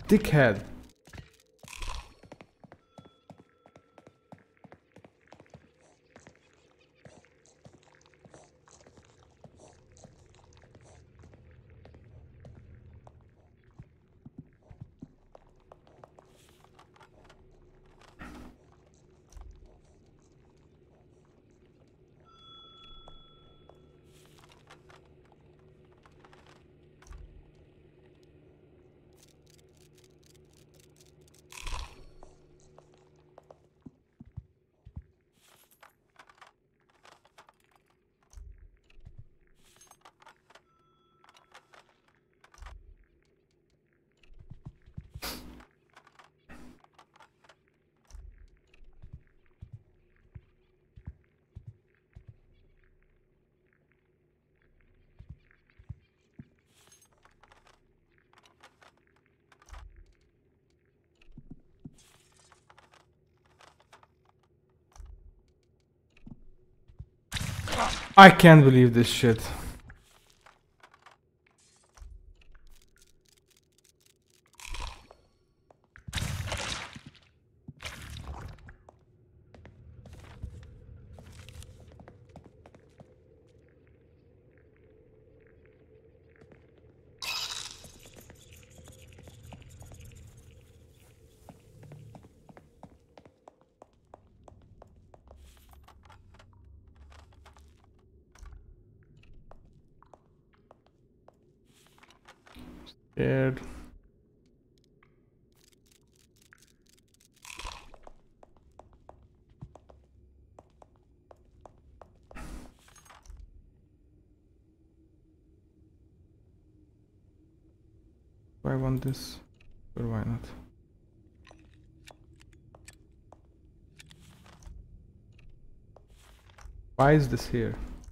Dickhead. I can't believe this shit. Scared. Do I want this? Or why not? Why is this here?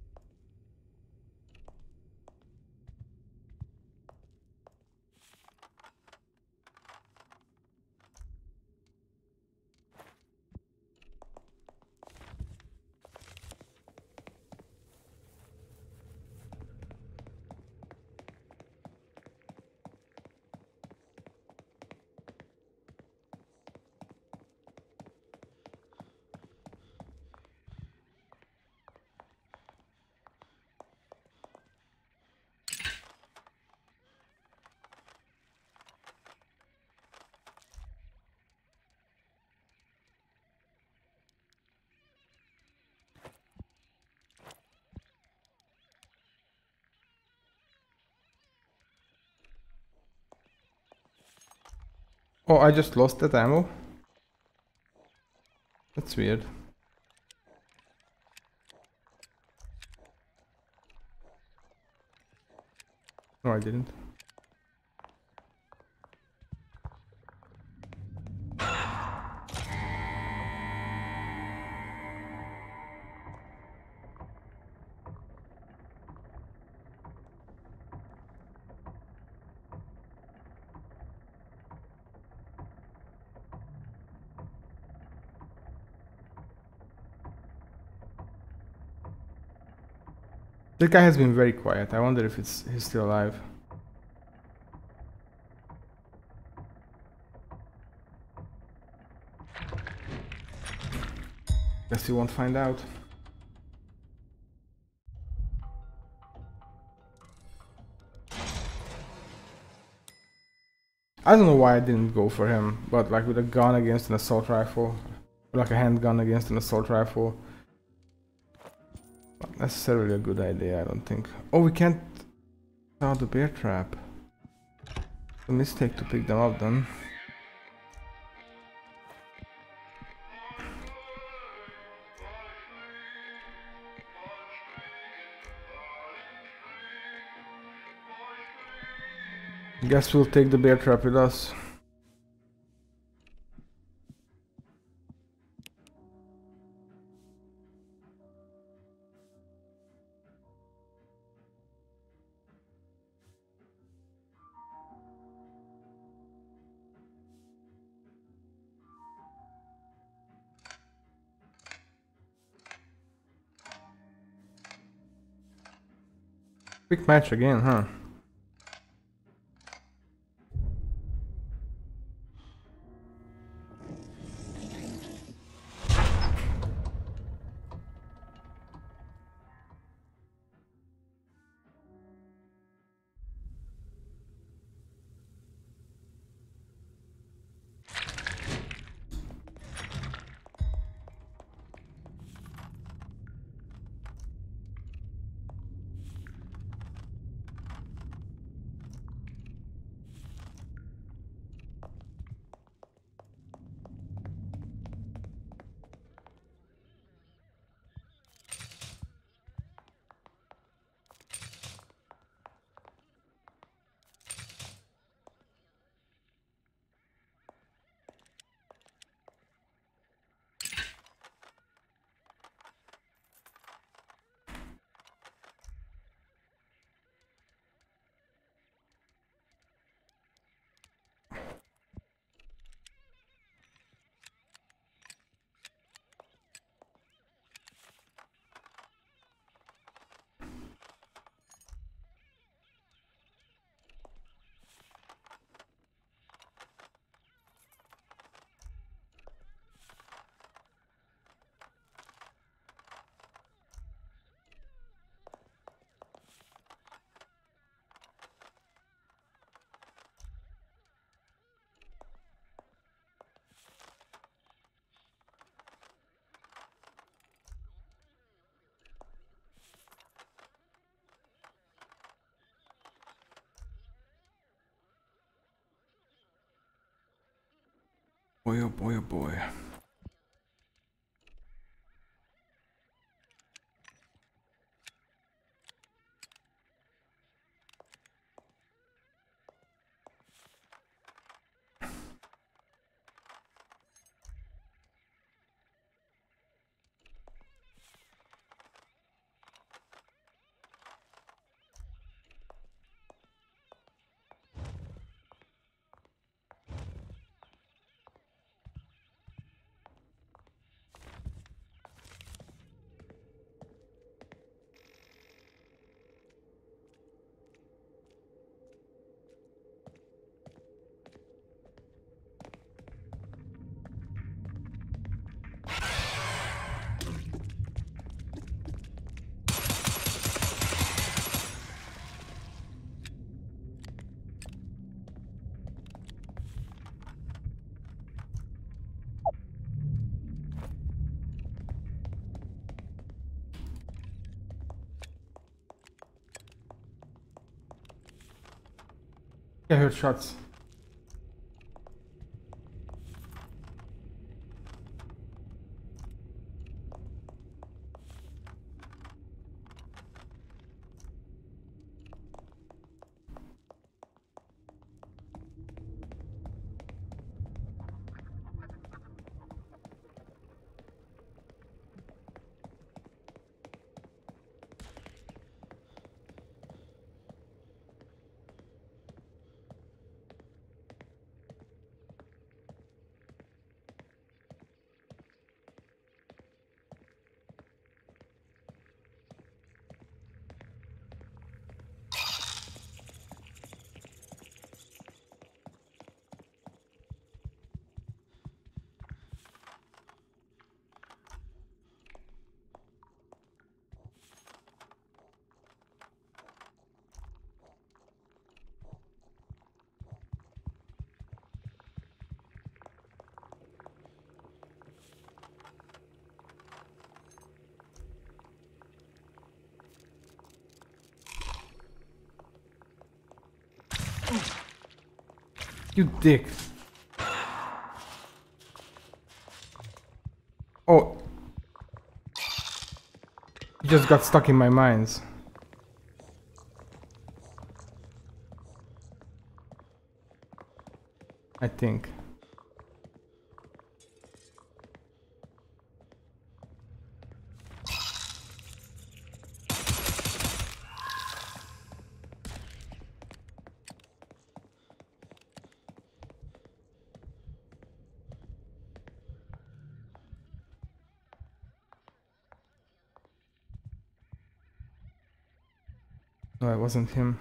Oh, I just lost that ammo? That's weird. No, I didn't. That guy has been very quiet. I wonder if he's still alive. Guess you won't find out. I don't know why I didn't go for him, but like with a gun against an assault rifle, like a handgun against an assault rifle, not necessarily a good idea, I don't think. Oh, we can't start the bear trap. A mistake to pick them up then. Guess we'll take the bear trap with us. Quick match again, huh? Boy, oh boy, oh boy. I heard shots. You dick. Oh. You just got stuck in my mines. I think. No, it wasn't him.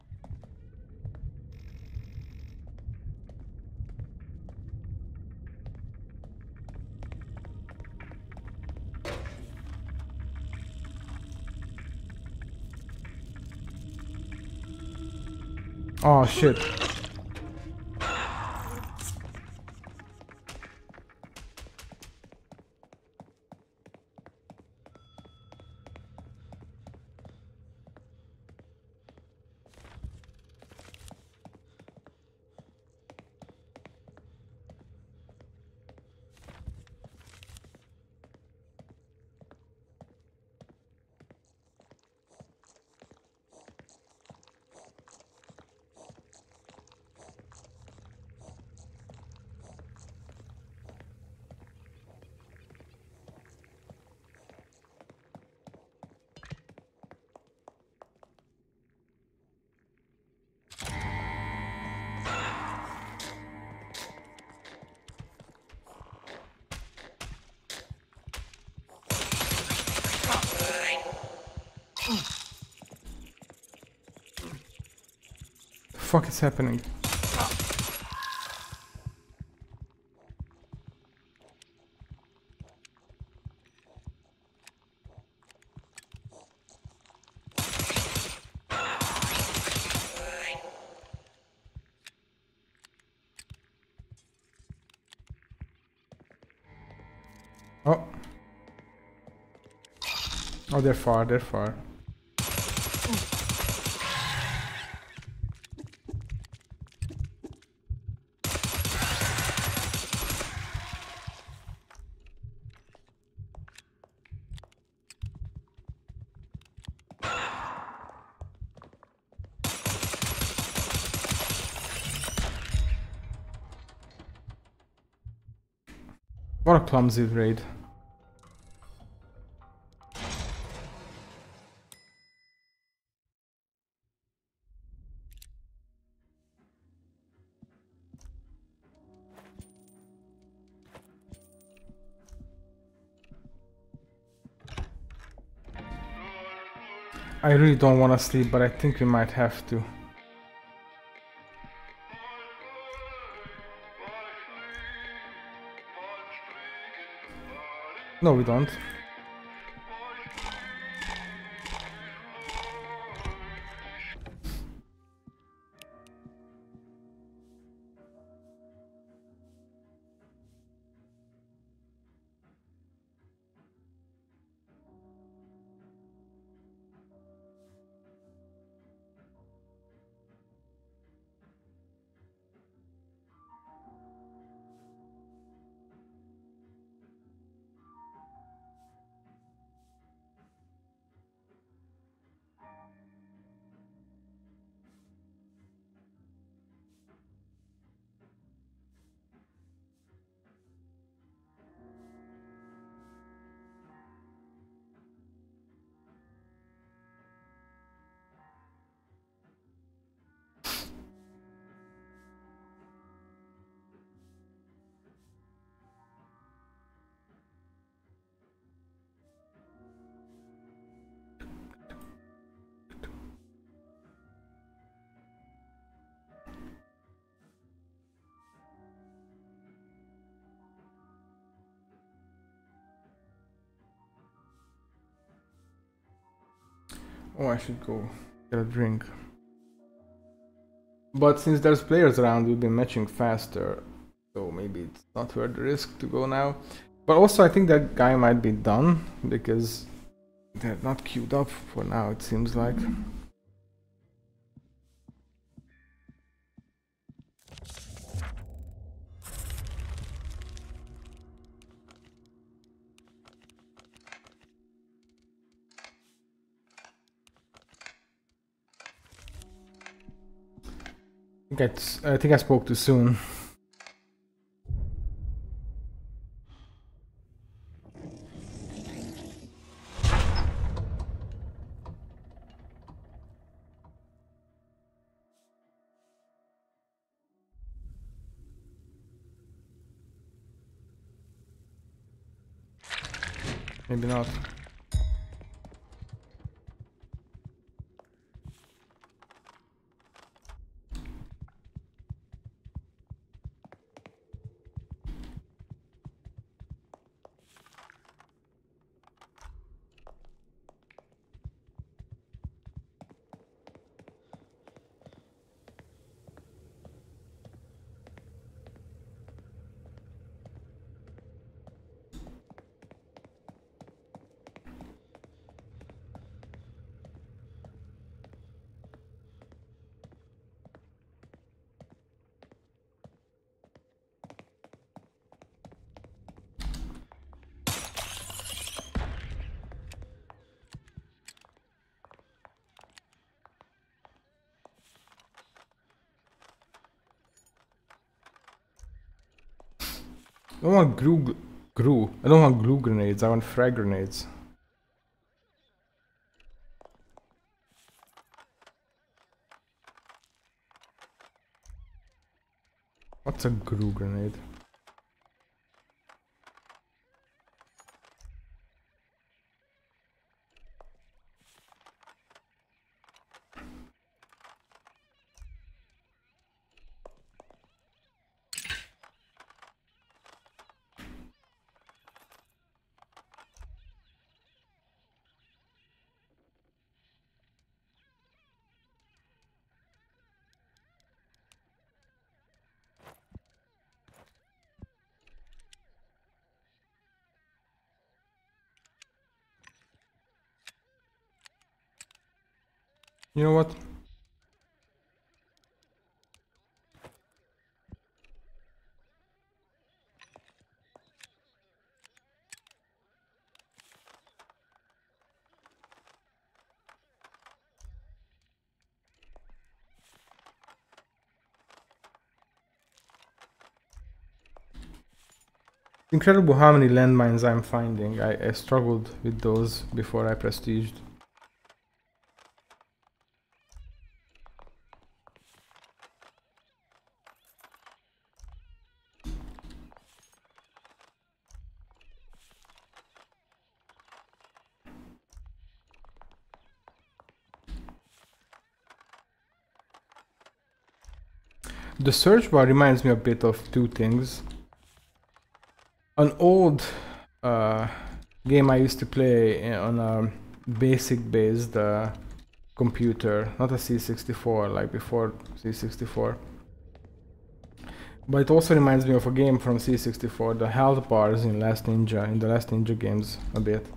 Oh shit. The fuck is happening? Oh. Oh, they're far, they're far. What a clumsy raid. I really don't want to sleep, but I think we might have to. No, we don't. Oh, I should go get a drink. But since there's players around, we'll be matching faster. So maybe it's not worth the risk to go now. But also I think that guy might be done, because they're not queued up for now, it seems like. I think I spoke too soon. Maybe not. I don't want I don't want glue grenades, I want frag grenades. What's a glue grenade? You know what? Incredible how many landmines I'm finding. I struggled with those before I prestiged. The search bar reminds me a bit of two things. An old game I used to play on a basic based computer, not a C64 like before C64. But it also reminds me of a game from C64, the health bars in the Last Ninja games a bit.